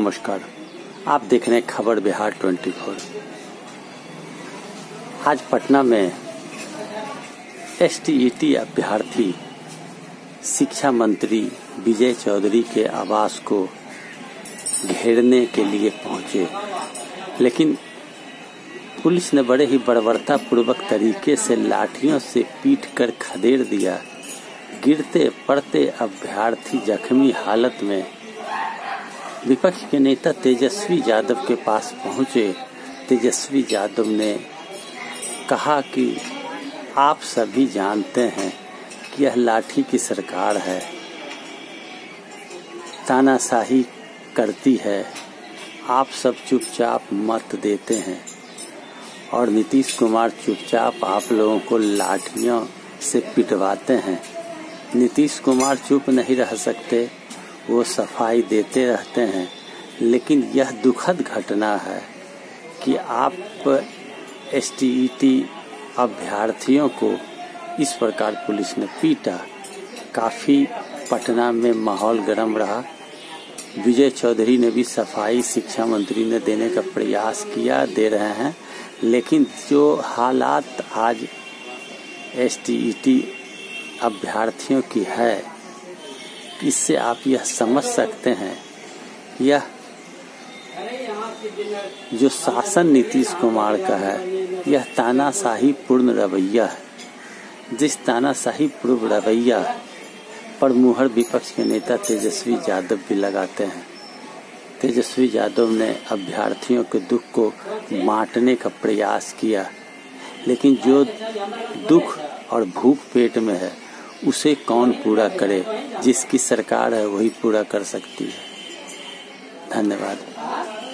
नमस्कार। आप देख रहे हैं खबर बिहार 24। आज पटना में एसटीईटी अभ्यर्थी शिक्षा मंत्री विजय चौधरी के आवास को घेरने के लिए पहुंचे, लेकिन पुलिस ने बड़े ही बर्बरतापूर्वक तरीके से लाठियों से पीट कर खदेड़ दिया। गिरते पड़ते अभ्यर्थी जख्मी हालत में विपक्ष के नेता तेजस्वी यादव के पास पहुंचे। तेजस्वी यादव ने कहा कि आप सभी जानते हैं कि यह लाठी की सरकार है, तानाशाही करती है, आप सब चुपचाप मत देते हैं और नीतीश कुमार चुपचाप आप लोगों को लाठियों से पिटवाते हैं। नीतीश कुमार चुप नहीं रह सकते, वो सफाई देते रहते हैं, लेकिन यह दुखद घटना है कि आप एसटीईटी अभ्यर्थियों को इस प्रकार पुलिस ने पीटा। काफ़ी पटना में माहौल गर्म रहा। विजय चौधरी ने भी सफाई शिक्षा मंत्री ने देने का प्रयास किया, दे रहे हैं, लेकिन जो हालात आज एसटीईटी अभ्यर्थियों की है, इससे आप यह समझ सकते हैं यह जो शासन नीतीश कुमार का है, यह तानाशाही पूर्ण रवैया है। जिस तानाशाही पूर्ण रवैया पर मुहर विपक्ष के नेता तेजस्वी यादव भी लगाते हैं। तेजस्वी यादव ने अभ्यर्थियों के दुख को बांटने का प्रयास किया, लेकिन जो दुख और भूख पेट में है उसे कौन पूरा करे? जिसकी सरकार है वही पूरा कर सकती है। धन्यवाद।